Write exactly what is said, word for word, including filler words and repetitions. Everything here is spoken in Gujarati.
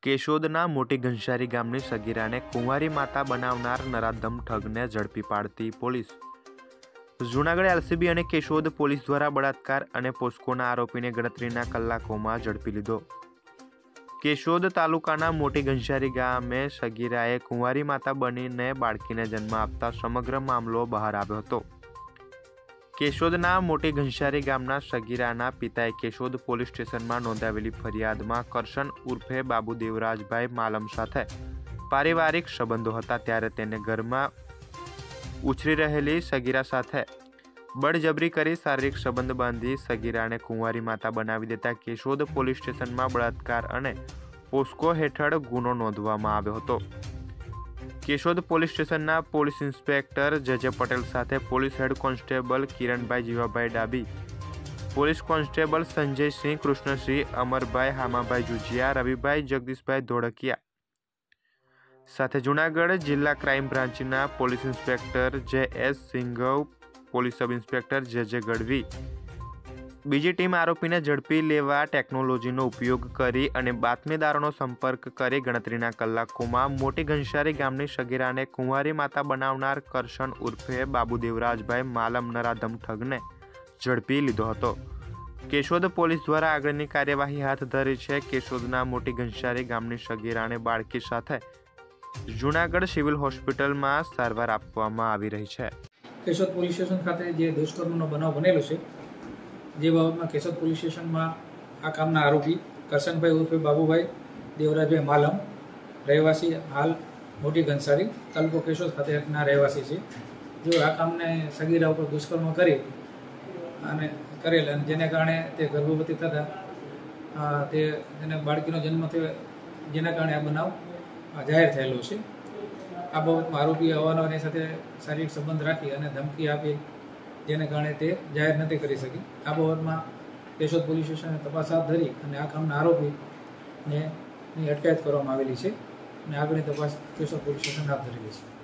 કેશોદના મોટી ઘનશારી ગામની સગીરાને કુંવારી માતા બનાવનાર નરાધમ ઠગને ઝડપી પાડતી પોલીસ। જૂનાગઢ એલસીબી અને કેશોદ પોલીસ દ્વારા બળાત્કાર અને પોસ્કોના આરોપીને ગણતરીના કલાકોમાં ઝડપી લીધો। કેશોદ તાલુકાના મોટી ઘનશારી ગામે સગીરાએ કુંવારી માતા બનીને બાળકીને જન્મ આપતા સમગ્ર મામલો બહાર આવ્યો હતો। કેશોદના મોટી ઘનશારી ગામના સગીરાના પિતાએ કેશોદ પોલીસ સ્ટેશનમાં નોંધાવેલી ફરિયાદમાં કરશન ઉર્ફે બાબુ દેવરાજભાઈ માલમ સાથે પારિવારિક સંબંધો હતા, ત્યારે તેને ઘરમાં ઉછરી રહેલી સગીરા સાથે બળજબરી કરી શારીરિક સંબંધ બાંધી સગીરાને કુંવારી માતા બનાવી દેતા કેશોદ પોલીસ સ્ટેશનમાં બળાત્કાર અને પોસ્કો હેઠળ ગુનો નોંધવામાં આવ્યો હતો। કેશોદ પોલીસ સ્ટેશનના police inspector J J Patel સાથે police head constable Kiranbhai Jivabhai Dabhi, police constable Sanjaysinh Krishnasinh, Amarbhai Hamabhai Jujiya, Ravibhai Jagdishbhai Dholakiya સાથે જૂનાગઢ જિલ્લા ક્રાઇમ બ્રાન્ચના police inspector J S Singhav, police sub inspector J J Gadhvi, બીજી ટીમ આરોપીને ઝડપી લેવા ટેકનોલોજીનો ઉપયોગ કરી અને બાતમીદારોનો સંપર્ક કરી ગણતરીના કલાકોમાં મોટી ઘનશારી ગામની સગીરાને કુંવારી માતા બનાવનાર કરશન ઉર્ફે બાબુ દેવરાજભાઈ માલમ નરાધમ ઠગને ઝડપી લીધો હતો। કેશોદ પોલીસ દ્વારા આગળની કાર્યવાહી હાથ ધરી છે। કેશોદના મોટી ઘનશારી ગામની સગીરાને બાળકી સાથે જૂનાગઢ સિવિલ હોસ્પિટલમાં સારવાર આપવામાં આવી રહી છે। કેશોદ પોલીસ સ્ટેશન ખાતે જે દુષ્કર્મનો બનાવ બનેલો છે, જે બાબતમાં કેશોદ પોલીસ સ્ટેશનમાં આ કામના આરોપી કરશનભાઈ ઉર્ફે બાબુભાઈ દેવરાજભાઈ માલમ, રહેવાસી હાલ મોટી ઘનશારી તાલુકો કેશોદ ખાતેના રહેવાસી છે, જેઓ આ કામને સગીરા ઉપર દુષ્કર્મ કરી અને કરેલ અને જેને કારણે તે ગર્ભવતી થતાં તે તેને બાળકીનો જન્મ થયો, જેના કારણે આ બનાવ જાહેર થયેલો છે। આ બાબતમાં આરોપીએ અવારનવાર એની સાથે શારીરિક સંબંધ રાખી અને ધમકી આપી, જેને કારણે તે જાહેર નથી કરી શકી। આ બાબતમાં કેશોદ પોલીસ સ્ટેશને તપાસ હાથ ધરી અને આ કામના આરોપીને અટકાયત કરવામાં આવેલી છે અને આગળની તપાસ કેશોદ પોલીસ સ્ટેશન હાથ ધરેલી છે।